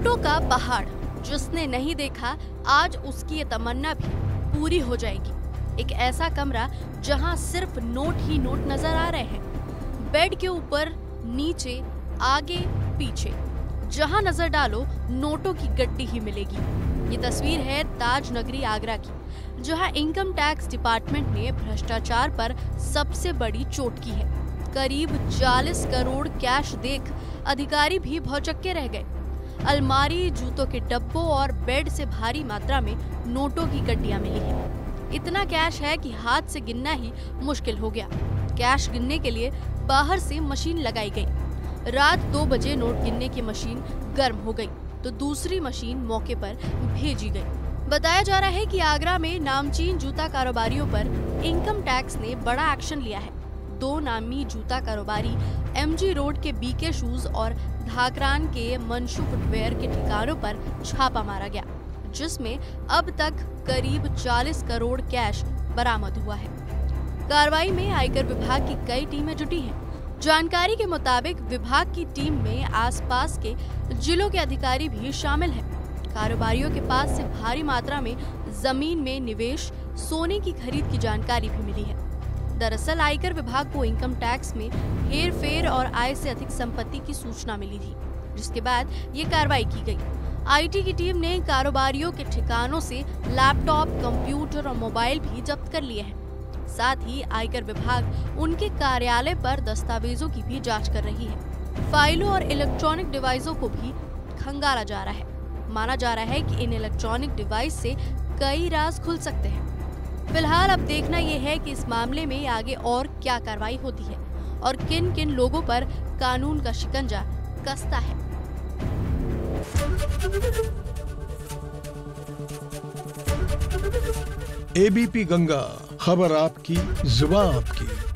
नोटों का पहाड़, जिसने नहीं देखा आज उसकी ये तमन्ना भी पूरी हो जाएगी। एक ऐसा कमरा जहां सिर्फ नोट ही नोट नजर आ रहे हैं। बेड के ऊपर, नीचे, आगे, पीछे, जहां नजर डालो नोटों की गड्डी ही मिलेगी। ये तस्वीर है ताज नगरी आगरा की, जहां इनकम टैक्स डिपार्टमेंट ने भ्रष्टाचार पर सबसे बड़ी चोट की है। करीब 40 करोड़ कैश देख अधिकारी भी भौचक्के रह गए। अलमारी, जूतों के डब्बों और बेड से भारी मात्रा में नोटों की गड्डियां मिली हैं। इतना कैश है कि हाथ से गिनना ही मुश्किल हो गया। कैश गिनने के लिए बाहर से मशीन लगाई गई। रात 2 बजे नोट गिनने की मशीन गर्म हो गई तो दूसरी मशीन मौके पर भेजी गई। बताया जा रहा है कि आगरा में नामचीन जूता कारोबारियों पर इनकम टैक्स ने बड़ा एक्शन लिया है। 2 नामी जूता कारोबारी एमजी रोड के बीके शूज और धाकरान के मंशू फुटवेयर के ठिकानों पर छापा मारा गया, जिसमें अब तक करीब 40 करोड़ कैश बरामद हुआ है। कार्रवाई में आयकर विभाग की कई टीमें जुटी हैं। जानकारी के मुताबिक विभाग की टीम में आसपास के जिलों के अधिकारी भी शामिल हैं। कारोबारियों के पास से भारी मात्रा में जमीन में निवेश, सोने की खरीद की जानकारी भी मिली है। दरअसल आयकर विभाग को इनकम टैक्स में हेर-फेर और आय से अधिक संपत्ति की सूचना मिली थी, जिसके बाद ये कार्रवाई की गई। आईटी की टीम ने कारोबारियों के ठिकानों से लैपटॉप, कंप्यूटर और मोबाइल भी जब्त कर लिए हैं। साथ ही आयकर विभाग उनके कार्यालय पर दस्तावेजों की भी जांच कर रही है। फाइलों और इलेक्ट्रॉनिक डिवाइसों को भी खंगाला जा रहा है। माना जा रहा है कि इन इलेक्ट्रॉनिक डिवाइस से कई राज खुल सकते हैं। फिलहाल अब देखना यह है कि इस मामले में आगे और क्या कार्रवाई होती है और किन किन लोगों पर कानून का शिकंजा कसता है। एबीपी गंगा, खबर आपकी, जुबान आपकी।